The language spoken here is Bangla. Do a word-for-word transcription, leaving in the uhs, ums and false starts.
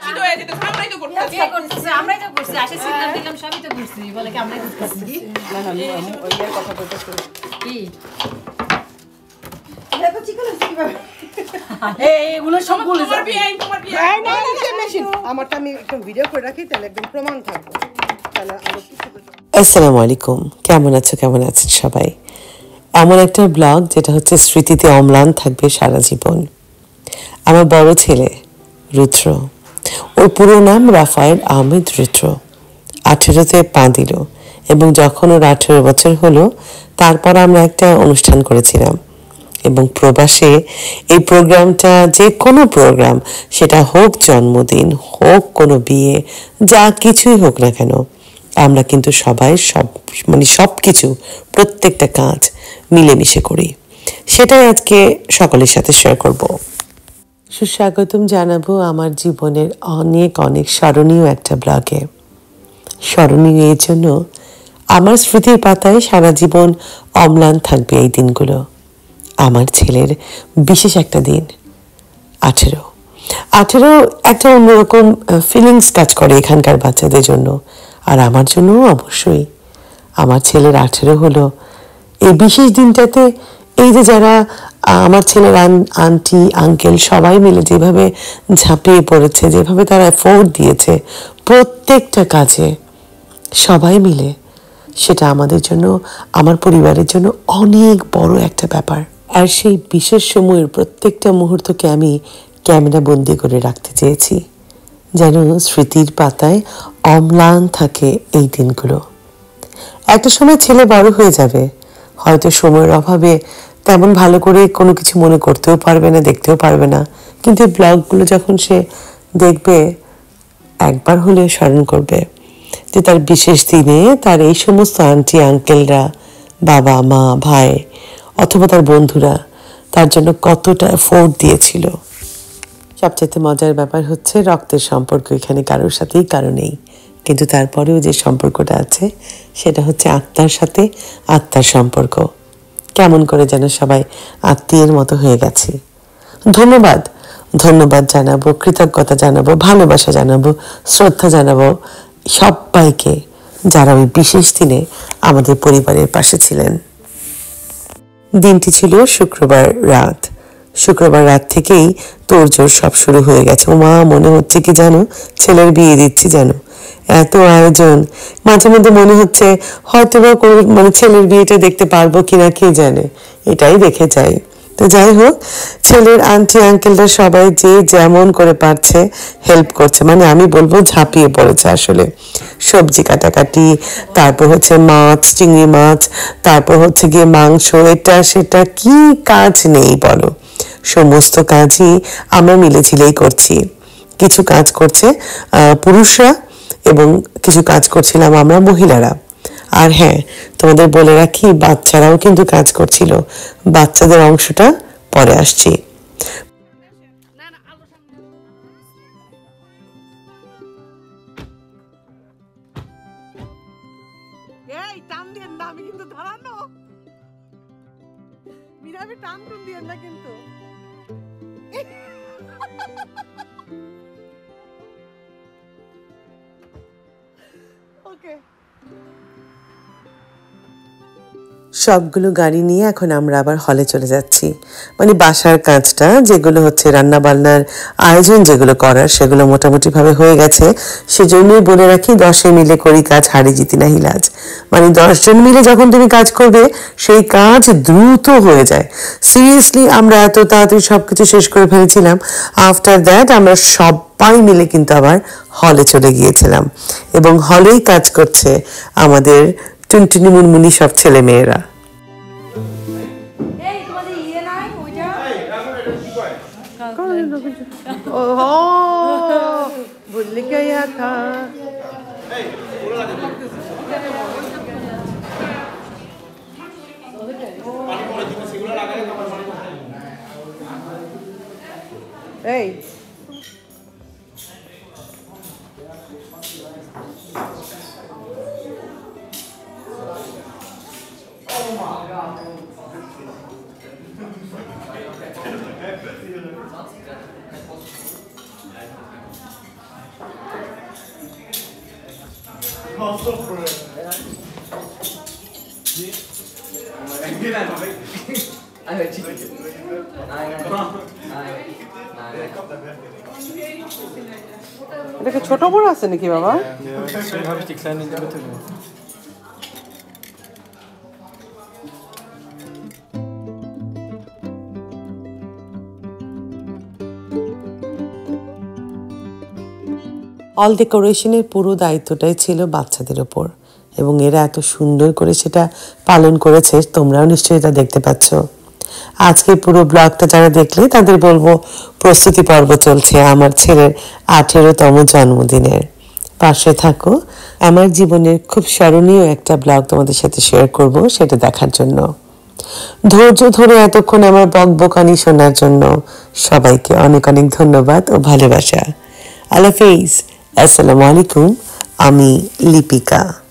শুধু হয়ে যেত আমরাই তো করতেছি আমরাই তো করছি আসে সিগন্যাল দিলাম সবই তো করছি বলে কি আমরাই করতেছি না না ওই এর কথা বলতে শুরু কি দেখো চিকন কিভাবে এই এগুলো সব বলে তোমার বিয়ে তোমার বিয়ে এই না না মেশিন আমারটা আমি একটু ভিডিও করে রাখি তাহলে একদম প্রমাণ থাকবে তাহলে আমি কিছু আসসালামু আলাইকুম কেমন আছো কেমন আছেন সবাই এমন একটা ব্লগ যেটা হচ্ছে স্মৃতিতে অম্লান থাকবে সারা জীবন আমার বড় ছেলে রুদ্র ওর পুরো নাম রাফায়েল আহমেদ রুদ্র আঠেরোতে পা দিল এবং যখন ওর আঠেরো বছর হলো তারপর আমরা একটা অনুষ্ঠান করেছিলাম এবং প্রবাসে এই প্রোগ্রামটা যে কোনো প্রোগ্রাম সেটা হোক জন্মদিন হোক কোনো বিয়ে যা কিছুই হোক না কেন আমরা কিন্তু সবাই সব মানে সব কিছু প্রত্যেকটা কাজ মিলেমিশে করি সেটাই আজকে সকলের সাথে শেয়ার করব সুস্বাগতম জানাবো আমার জীবনের অনেক অনেক স্মরণীয় একটা ব্লগে স্মরণীয় এর জন্য আমার স্মৃতির পাতায় সারা জীবন অম্লান থাকবে এই দিনগুলো আমার ছেলের বিশেষ একটা দিন আঠেরো আঠেরো একটা অন্যরকম ফিলিংস কাজ করে এখানকার বাচ্চাদের জন্য আর আমার জন্য অবশ্যই আমার ছেলের আঠেরো হলো এই বিশেষ দিনটাতে এই যে যারা আমার ছেলের আন্টি আঙ্কেল সবাই মিলে যেভাবে ঝাঁপিয়ে পড়েছে যেভাবে তারা এফোর্ট দিয়েছে প্রত্যেকটা কাজে সবাই মিলে সেটা আমাদের জন্য আমার পরিবারের জন্য অনেক বড় একটা ব্যাপার আর সেই বিশেষ সময়ের প্রত্যেকটা মুহূর্তকে আমি ক্যামেরা বন্দি করে রাখতে চেয়েছি যেন স্মৃতির পাতায় অম্লান থাকে এই দিনগুলো একটা সময় ছেলে বড় হয়ে যাবে হয়তো সময়ের অভাবে তেমন ভালো করে কোনো কিছু মনে করতেও পারবে না দেখতেও পারবে না কিন্তু এই ব্লগগুলো যখন সে দেখবে একবার হলে স্মরণ করবে যে তার বিশেষ দিনে তার এই সমস্ত আন্টি আঙ্কেলরা বাবা মা ভাই অথবা তার বন্ধুরা তার জন্য কতটা এফোর্ট দিয়েছিল সবচেয়ে মজার ব্যাপার হচ্ছে রক্তের সম্পর্ক এখানে কারোর সাথেই কারো নেই কিন্তু তারপরেও যে সম্পর্কটা আছে সেটা হচ্ছে আত্মার সাথে আত্মার সম্পর্ক কেমন করে যেন সবাই আত্মীয়ের মতো হয়ে গেছে ধন্যবাদ ধন্যবাদ জানাবো কৃতজ্ঞতা জানাবো ভালোবাসা জানাবো শ্রদ্ধা জানাবো সবাইকে যারা ওই বিশেষ দিনে আমাদের পরিবারের পাশে ছিলেন দিনটি ছিল শুক্রবার রাত শুক্রবার রাত থেকেই তোড়জোড় সব শুরু হয়ে গেছে ও মা মনে হচ্ছে কি জানো ছেলের বিয়ে দিচ্ছি জানো এত আয়োজন মাঝে মধ্যে মনে হচ্ছে হয়তো বা মানে ছেলের বিয়েটা দেখতে পারবো কিনা কে জানে এটাই দেখে যাই তো যাই হোক ছেলের আন্টি আঙ্কেলরা সবাই যে যেমন করে পারছে হেল্প করছে মানে আমি বলবো ঝাঁপিয়ে পড়েছে আসলে সবজি কাটাকাটি তারপর হচ্ছে মাছ চিংড়ি মাছ তারপর হচ্ছে গিয়ে মাংস এটা সেটা কি কাজ নেই বলো সমস্ত কাজই আমরা মিলেঝিলেই করছি কিছু কাজ করছে পুরুষরা এবং কিছু কাজ করছিলাম আমরা মহিলারা আর হ্যাঁ তোমাদের বলে রাখি বাচ্চারাও কিন্তু কাজ করছিল বাচ্চাদের অংশটা পরে আসছি এই টান দিয়ে না আমি কিন্তু ধরানো মিরাবে টান টান দিয়ে না কিন্তু ওকে সবগুলো গাড়ি নিয়ে এখন আমরা আবার হলে চলে যাচ্ছি মানে বাসার কাজটা যেগুলো হচ্ছে রান্না বান্নার আয়োজন যেগুলো করার সেগুলো মোটামুটি ভাবে হয়ে গেছে সেজন্যই বলে রাখি দশে মিলে করি কাজ হারি জিতি না হিলাজ মানে দশজন মিলে যখন তুমি কাজ করবে সেই কাজ দ্রুত হয়ে যায় সিরিয়াসলি আমরা এত তাড়াতাড়ি সবকিছু শেষ করে ফেলেছিলাম আফটার দ্যাট আমরা সবাই মিলে কিন্তু আবার হলে চলে গিয়েছিলাম এবং হলেই কাজ করছে আমাদের টুনটুনি মুনমুনি সব ছেলে মেয়েরা भूल गया था Hey. Oh my God. এটা কি ছোট বড় আছে নাকি বাবা? habe ich die kleine in der Mitte gemacht. All ডেকোরেশনের পুরো দায়িত্বটাই ছিল বাচ্চাদের ওপর এবং এরা এত সুন্দর করে সেটা পালন করেছে, তোমরাও নিশ্চয়ই এটা দেখতে পাচ্ছ। আজকে পুরো ব্লগটা যারা দেখলে তাদের বলবো প্রস্তুতি পর্ব চলছে আমার ছেলের আঠেরোতম জন্মদিনের। পাশে থাকো, আমার জীবনের খুব স্মরণীয় একটা ব্লগ তোমাদের সাথে শেয়ার করব, সেটা দেখার জন্য। ধৈর্য ধরে এতক্ষণ আমার বকবকানি শোনার জন্য সবাইকে অনেক অনেক ধন্যবাদ ও ভালোবাসা। আল্লাহ হাফেজ, আসসালামু আলাইকুম। আমি লিপিকা।